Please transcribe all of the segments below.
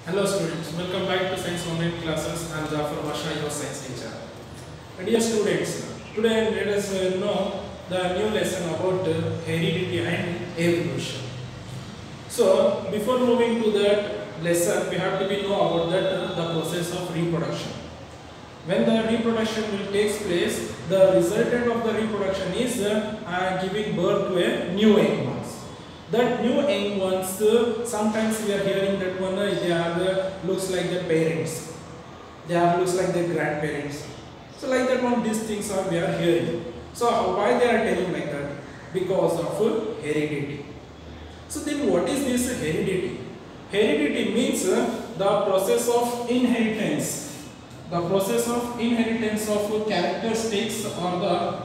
Hello students, welcome back to Science Online Classes. I am Jafar Basha, your science teacher. Dear students, today let us know the new lesson about heredity and evolution. So, before moving to that lesson, we have to be know about the process of reproduction. When the reproduction will take place, the resultant of the reproduction is giving birth to a new young ones. That new young ones, sometimes we are hearing that one they are looks like their parents, they are looks like their grandparents. So like that one, these things are we are hearing. So why they are telling like that? Because of heredity. So then what is this heredity? Heredity means the process of inheritance. The process of inheritance of characteristics or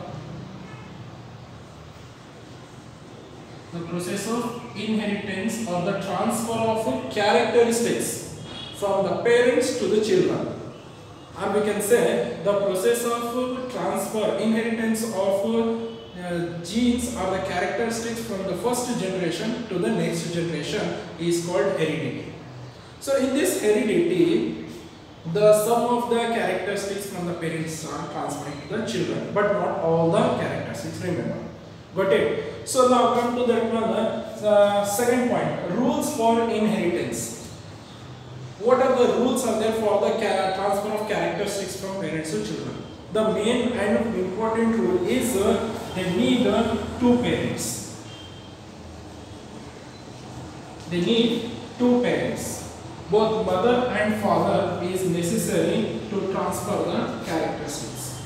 the process of inheritance or the transfer of characteristics from the parents to the children. Or we can say the process of transfer, inheritance of genes or the characteristics from the first generation to the next generation is called heredity. So in this heredity, the sum of the characteristics from the parents are transferred to the children, but not all the characteristics, remember. Got it? So now come to that one, the second point, rules for inheritance. What are the rules are there for the transfer of characteristics from parents to children? The main and important rule is they need two parents. They need two parents. Both mother and father is necessary to transfer the characteristics.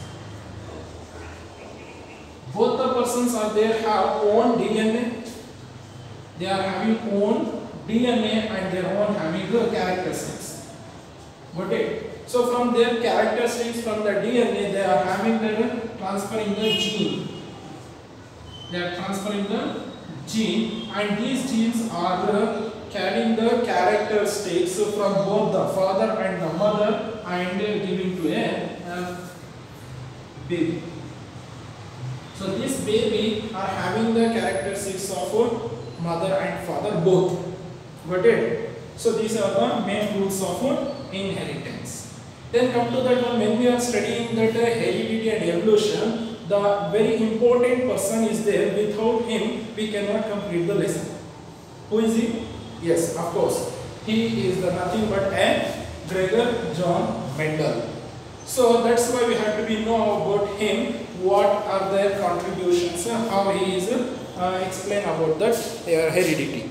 Both the persons are there have own DNA. They are having own DNA and their own having the characteristics. Got it? So from their characteristics from the DNA, they are having the transferring the gene. They are transferring the gene, and these genes are carrying the characteristics from both the father and the mother and giving to a baby. So this baby are having the characteristics of mother and father both. Got it? So these are the main rules of inheritance. Then come to that one, when we are studying that heredity and evolution, the very important person is there. Without him, we cannot complete the lesson. Who is he? Yes, of course. He is the nothing but a Gregor John Mendel. So that's why we have to be know about him. What are their contributions? How he is explain about that heredity.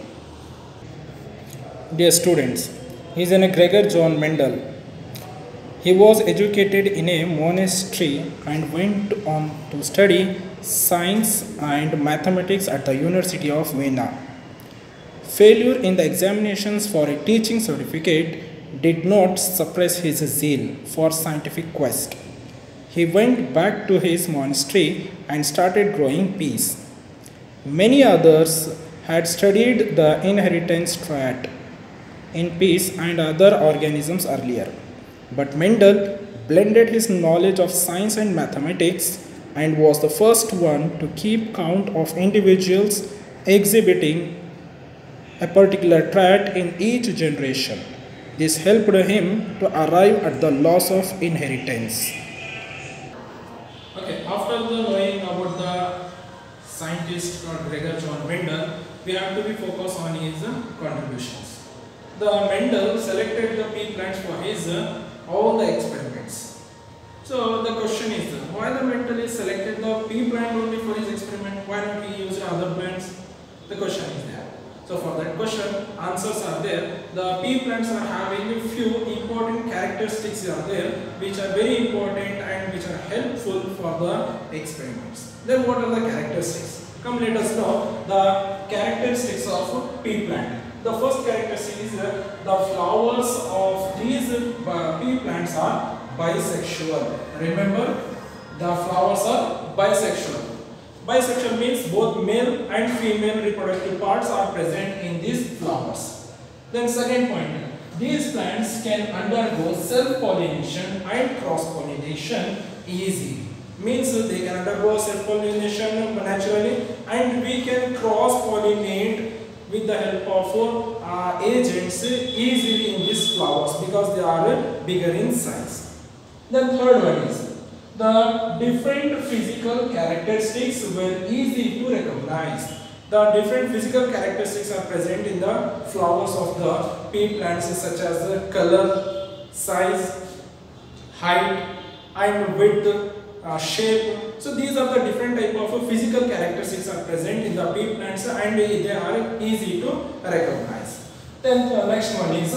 Dear students, he is a Gregor John Mendel. He was educated in a monastery and went on to study science and mathematics at the University of Vienna. Failure in the examinations for a teaching certificate did not suppress his zeal for scientific quest. He went back to his monastery and started growing peas. Many others had studied the inheritance trait in peas and other organisms earlier, but Mendel blended his knowledge of science and mathematics and was the first one to keep count of individuals exhibiting a particular trait in each generation. This helped him to arrive at the laws of inheritance. Okay, after the knowing about the scientist or Gregor John Mendel, we have to be focused on his contributions. The Mendel selected the pea plants for his all the experiments. So the question is, why the Mendel is selected the pea plant only for his experiment? Why not he use other plants? The question is there. So for that question, answers are there. The pea plants are having a few important characteristics are there, which are very important and which are helpful for the experiments. Then what are the characteristics? Come, let us know the characteristics of pea plant. The first characteristic is the flowers of these pea plants are bisexual. Remember, the flowers are bisexual. Bisexual means both male and female reproductive parts are present in these flowers. Then second point, these plants can undergo self-pollination and cross-pollination easily. Means they can undergo self-pollination naturally, and we can cross-pollinate with the help of agents easily in these because they are bigger in size. Then third one is the different physical characteristics were easy to recognize. The different physical characteristics are present in the flowers of the pea plants, such as the color, size, height and width, shape. So these are the different type of physical characteristics are present in the pea plants and they are easy to recognize. Then the next one is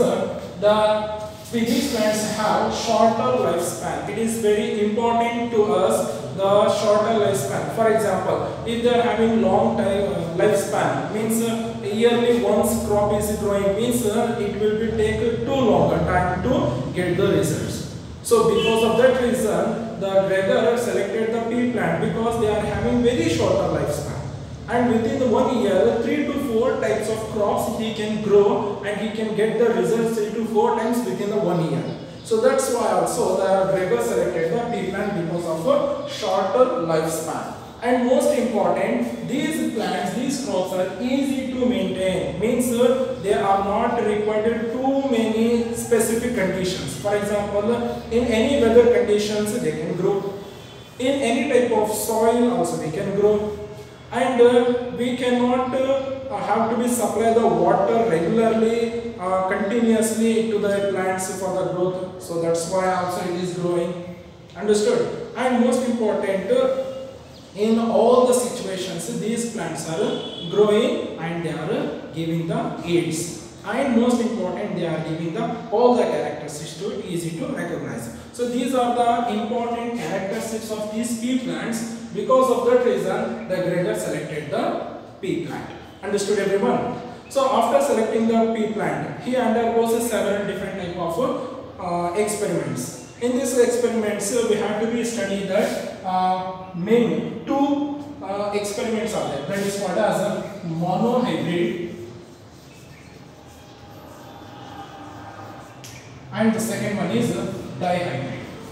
these plants have shorter lifespan. It is very important to us the shorter lifespan. For example, if they are having long time lifespan, means yearly once crop is growing, means it will be take too long time to get the results. So because of that reason, the Gregor selected the pea plant because they are having very shorter lifespan. And within the 1 year, 3 to 4 types of crops he can grow and he can get the results 3 to 4 times within the 1 year. So that's why also the Gregor selected the pea plant because of a shorter lifespan. And most important, these plants, these crops are easy to maintain. Means they are not required too many specific conditions. For example, in any weather conditions they can grow. In any type of soil also they can grow. And we cannot have to be supply the water regularly, continuously to the plants for the growth. So that's why also it is growing. Understood? And most important, in all the situations, these plants are growing and they are giving the aids. And most important, they are giving all the characteristics to easy to recognize. So these are the important characteristics of these pea plants. Because of that reason, the Gregor selected the pea plant. Understood everyone? So after selecting the pea plant, he undergoes several different type of experiments. In these experiments, we have to be study that main two experiments are there. That is called as a monohybrid, and the second one is dihybrid.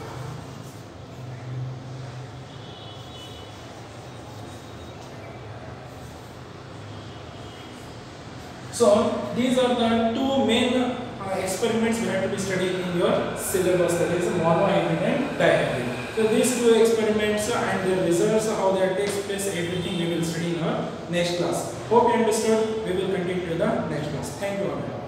So these are the two main experiments we have to be studying in your syllabus, that is monohybrid and dihybrid. So these two experiments and their results, how they takes place, everything we will study in our next class. Hope you understood. We will continue to the next class. Thank you all.